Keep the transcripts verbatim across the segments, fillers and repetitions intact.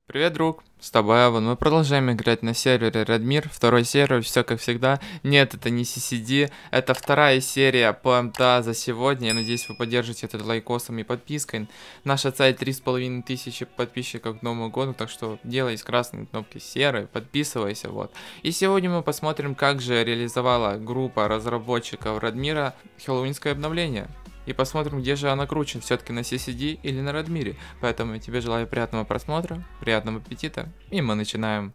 Привет, друг, с тобой Эван. Мы продолжаем играть на сервере Redmir, второй сервер, все как всегда. Нет, это не си си ди, это вторая серия по эм тэ а за сегодня. Я надеюсь, вы поддержите это лайкосом и подпиской. Наша цель три с половиной тысячи подписчиков к Новому году, так что делай из красной кнопки серой, подписывайся, вот. И сегодня мы посмотрим, как же реализовала группа разработчиков Redmir хэллоуинское обновление. И посмотрим, где же она круче, все-таки на си си ди или на Redmir. Поэтому я тебе желаю приятного просмотра, приятного аппетита, и мы начинаем.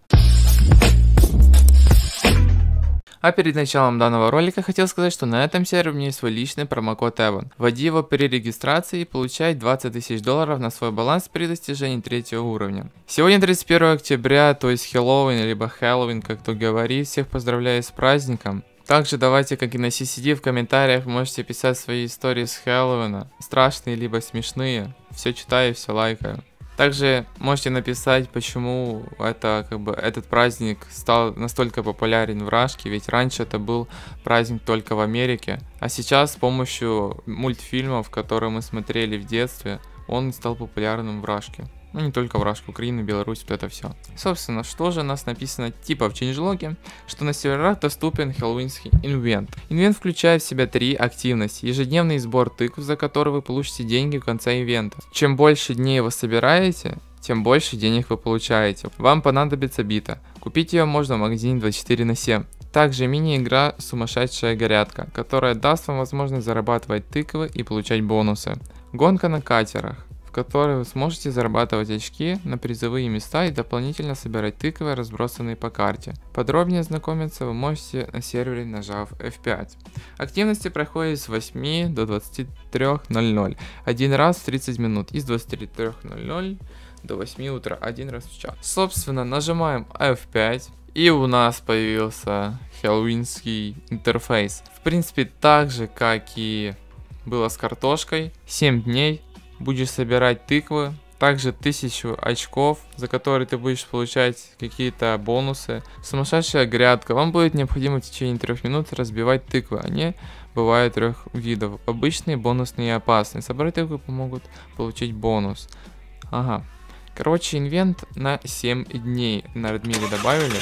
А перед началом данного ролика хотел сказать, что на этом сервере у меня есть свой личный промокод Эван. Вводи его при регистрации и получай двадцать тысяч долларов на свой баланс при достижении третьего уровня. Сегодня тридцать первое октября, то есть Хэллоуин, либо Хэллоуин, как кто говорит. Всех поздравляю с праздником. Также давайте, как и на си си ди, в комментариях можете писать свои истории с Хэллоуина. Страшные, либо смешные. Все читаю, все лайкаю. Также можете написать, почему это, как бы, этот праздник стал настолько популярен в Рашке, ведь раньше это был праздник только в Америке. А сейчас с помощью мультфильмов, которые мы смотрели в детстве, он стал популярным в Рашке. Ну, не только в Рашке, Украина, Беларусь, вот это все. Собственно, что же у нас написано типа в чейнджлоге, что на серверах доступен хэллоуинский инвент. Инвент включает в себя три активности. Ежедневный сбор тыкв, за который вы получите деньги в конце ивента. Чем больше дней вы собираете, тем больше денег вы получаете. Вам понадобится бита. Купить ее можно в магазине двадцать четыре на семь. Также мини-игра «Сумасшедшая горятка», которая даст вам возможность зарабатывать тыквы и получать бонусы. Гонка на катерах, в которой вы сможете зарабатывать очки на призовые места и дополнительно собирать тыквы, разбросанные по карте. Подробнее ознакомиться вы можете на сервере, нажав эф пять. Активности проходят с восьми до двадцати трёх ноль-ноль, один раз в тридцать минут, и с двадцати трёх ноль-ноль до восьми утра, один раз в час. Собственно, нажимаем эф пять. И у нас появился хэллоуинский интерфейс. В принципе, так же, как и было с картошкой. семь дней будешь собирать тыквы. Также тысячу очков, за которые ты будешь получать какие-то бонусы. Сумасшедшая грядка. Вам будет необходимо в течение трех минут разбивать тыквы. Они бывают трех видов. Обычные, бонусные и опасные. Собрать тыквы помогут получить бонус. Ага. Короче, инвент на семь дней на Redmir добавили.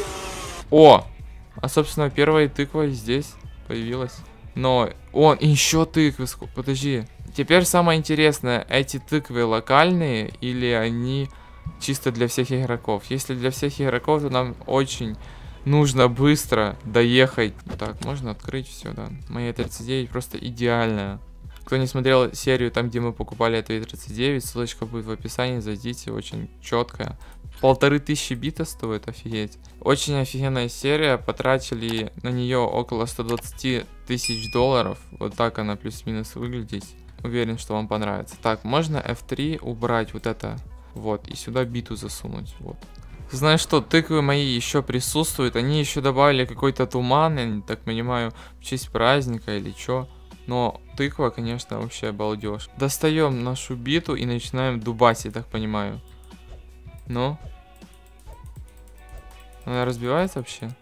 О! А, собственно, первая тыква здесь появилась. Но, о, еще тыквы. Подожди. Теперь самое интересное, эти тыквы локальные или они чисто для всех игроков? Если для всех игроков, то нам очень нужно быстро доехать. Так, можно открыть все, да. Моя тридцать девять просто идеальная. Кто не смотрел серию там, где мы покупали эту и тридцать девять, ссылочка будет в описании, зайдите, очень четкая. Полторы тысячи бита стоит, офигеть. Очень офигенная серия, потратили на нее около ста двадцати тысяч долларов. Вот так она плюс-минус выглядит. Уверен, что вам понравится. Так, можно эф три убрать вот это, вот, и сюда биту засунуть, вот. Знаешь что, тыквы мои еще присутствуют, они еще добавили какой-то туман, я не так понимаю, в честь праздника или что. Но тыква, конечно, вообще обалдеж. Достаем нашу биту и начинаем дубасить, я так понимаю. Ну? Она разбивается вообще?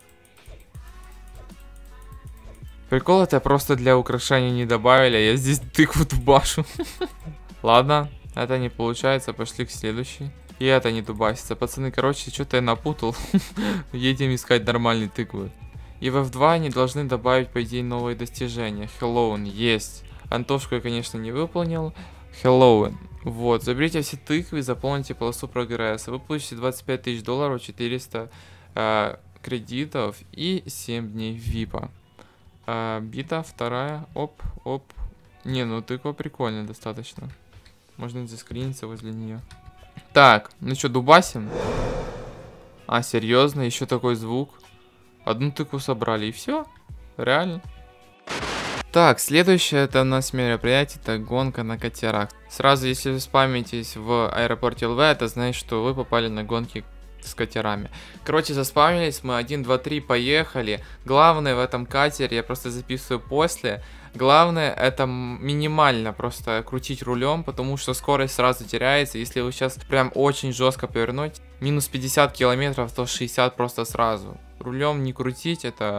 Прикол, это просто для украшения не добавили, а я здесь тыкву дубашу. Ладно, это не получается, пошли к следующей. И это не дубасится. Пацаны, короче, что-то я напутал. Едем искать нормальные тыквы. И в эф два они должны добавить, по идее, новые достижения. Хэллоуин есть. Антошку я, конечно, не выполнил. Хэллоуин. Вот, заберите все тыквы и заполните полосу прогресса. Вы получите двадцать пять тысяч долларов, четыреста э, кредитов и семь дней випа. Э, бита, вторая. Оп, оп. Не, ну тыква прикольная достаточно. Можно заскриниться возле нее. Так, ну что, дубасим? А, серьезно? Еще такой звук. Одну тыкву собрали и все? Реально? Так, следующее это у нас мероприятие, это гонка на катерах. Сразу, если вы спамитесь в аэропорте эл ви, это значит, что вы попали на гонки с катерами. Короче, заспамились мы, один, два, три, поехали. Главное в этом катере, я просто записываю после. Главное это минимально просто крутить рулем, потому что скорость сразу теряется. Если вы сейчас прям очень жестко повернете, минус пятьдесят километров, то шестьдесят просто сразу. Рулем не крутить, это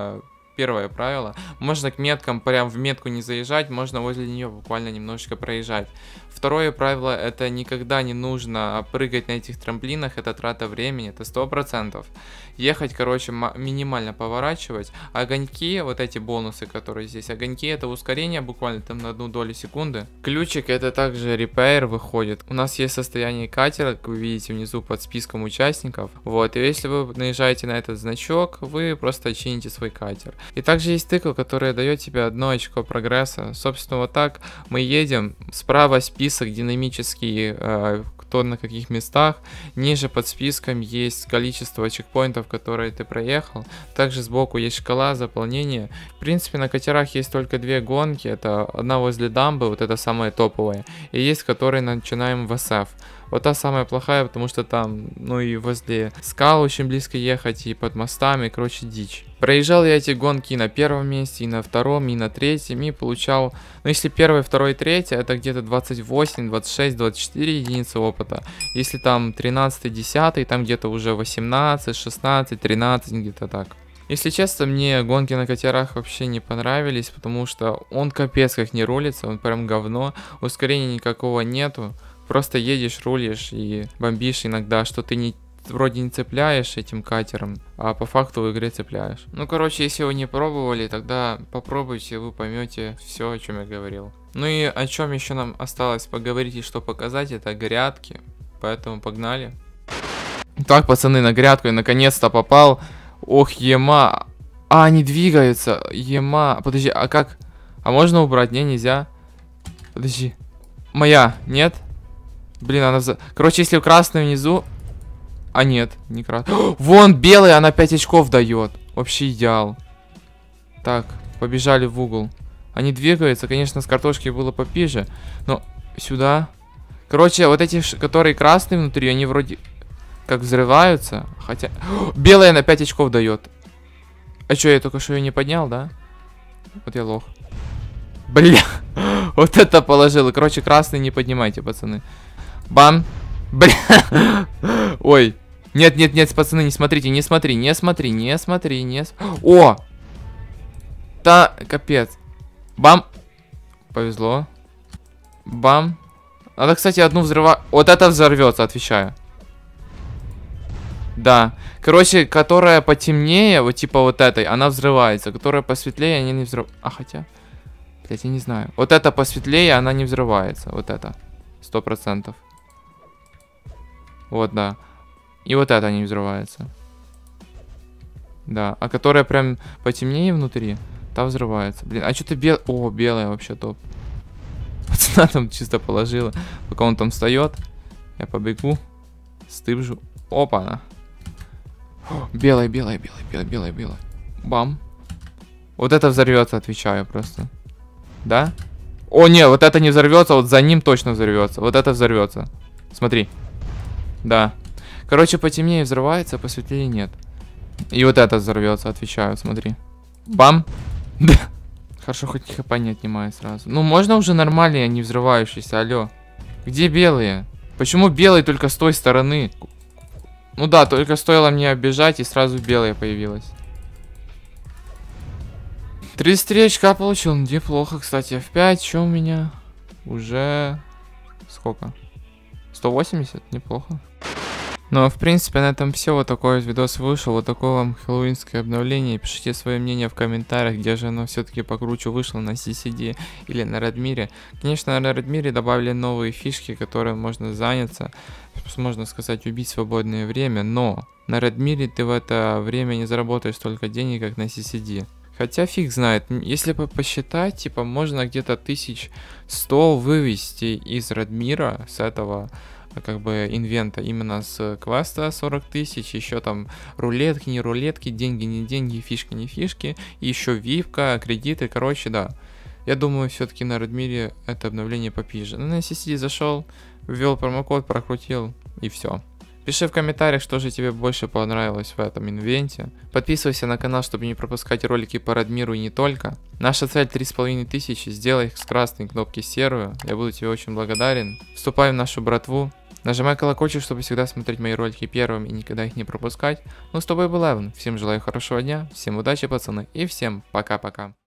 Первое правило. Можно к меткам прям в метку не заезжать, можно возле нее буквально немножечко проезжать. Второе правило, это никогда не нужно прыгать на этих трамплинах, это трата времени, это сто процентов. Ехать, короче, минимально поворачивать. Огоньки, вот эти бонусы, которые здесь, огоньки это ускорение буквально там на одну долю секунды. Ключик это также репейр выходит. У нас есть состояние катера, как вы видите внизу под списком участников. Вот, и если вы наезжаете на этот значок, вы просто чините свой катер. И также есть тыква, которая дает тебе одно очко прогресса. Собственно, вот так мы едем. Справа список динамический, э, кто на каких местах. Ниже под списком есть количество чекпоинтов, которые ты проехал. Также сбоку есть шкала заполнения. В принципе, на катерах есть только две гонки. Это одна возле дамбы, вот это самая топовая. И есть, которые начинаем в эс эф. Вот та самая плохая, потому что там, ну и возле скал очень близко ехать, и под мостами, короче, дичь. Проезжал я эти гонки и на первом месте, и на втором, и на третьем, и получал, ну если первый, второй, третий, это где-то двадцать восемь, двадцать шесть, двадцать четыре единицы опыта. Если там тринадцатый, десятый, там где-то уже восемнадцать, шестнадцать, тринадцать, где-то так. Если честно, мне гонки на катерах вообще не понравились, потому что он капец как не рулится, он прям говно, ускорения никакого нету. Просто едешь, рулишь и бомбишь иногда, что ты не, вроде не цепляешь этим катером, а по факту в игре цепляешь. Ну, короче, если вы не пробовали, тогда попробуйте, вы поймете все, о чем я говорил. Ну и о чем еще нам осталось поговорить и что показать, это грядки. Поэтому погнали. Так, пацаны, на грядку я наконец-то попал. Ох, ема. А, они двигаются. Ема. Подожди, а как? А можно убрать? Не, нельзя. Подожди. Моя, нет? Блин, она... Вза... Короче, если красный внизу... А нет, не красный. Вон, белый, она пять очков дает. Вообще идеал. Так, побежали в угол. Они двигаются, конечно, с картошки было попиже. Но сюда... Короче, вот эти, которые красные внутри, они вроде как взрываются. Хотя... Белая на пять очков дает. А что, я только что ее не поднял, да? Вот я лох. Бля, вот это положил. Короче, красный не поднимайте, пацаны. Бам. Бля. Ой. Нет, нет, нет, пацаны, не смотрите, не смотри, не смотри, не смотри, не... О! Та, капец. Бам. Повезло. Бам. Надо, кстати, одну взрывать. Вот это взорвется, отвечаю. Да. Короче, которая потемнее, вот типа вот этой, она взрывается. Которая посветлее, они не взрываются. А, хотя... Блять, я не знаю. Вот это посветлее, она не взрывается. Вот это. Сто процентов. Вот, да. И вот это не взрывается. Да. А которая прям потемнее внутри, та взрывается. Блин, а что-то бел... О, белая вообще топ. Пацана там чисто положила. Пока он там встает, я побегу. Стыбжу. Опа-на. Белая, белая, белая, белая, белая, белая. Бам. Вот это взорвется, отвечаю просто. Да? О, не, вот это не взорвется, вот за ним точно взорвется. Вот это взорвется. Смотри. Да. Короче, потемнее взрывается, посветлее нет. И вот это взорвется, отвечаю, смотри. Бам. Да. Хорошо, хоть хп не отнимает сразу. Ну, можно уже нормальные, а не взрывающиеся, алло. Где белые? Почему белые только с той стороны? Ну да, только стоило мне оббежать, и сразу белая появилась. тридцать три очка получил, неплохо, кстати. эф пять, что у меня? Уже... Сколько? сто восемьдесят? Неплохо. Ну, а в принципе, на этом все. Вот такой вот видос вышел. Вот такое вам хэллоуинское обновление. Пишите свое мнение в комментариях, где же оно все-таки покруче вышло, на си си ди или на Редмире. Конечно, на Редмире добавили новые фишки, которые можно заняться, можно сказать, убить свободное время. Но на Редмире ты в это время не заработаешь столько денег, как на си си ди. Хотя фиг знает, если бы посчитать, типа, можно где-то тысяч сто вывести из Редмира, с этого, как бы, инвента, именно с квеста сорок тысяч, еще там рулетки, не рулетки, деньги, не деньги, фишки, не фишки, еще випка, кредиты, короче, да. Я думаю, все-таки на Редмире это обновление попизже. Ну, на си си ди зашел, ввел промокод, прокрутил, и все. Пиши в комментариях, что же тебе больше понравилось в этом инвенте. Подписывайся на канал, чтобы не пропускать ролики по Редмиру и не только. Наша цель три с половиной тысячи. Сделай с красной кнопки серую. Я буду тебе очень благодарен. Вступай в нашу братву. Нажимай колокольчик, чтобы всегда смотреть мои ролики первым и никогда их не пропускать. Ну, с тобой был Эван. Всем желаю хорошего дня, всем удачи, пацаны, и всем пока-пока.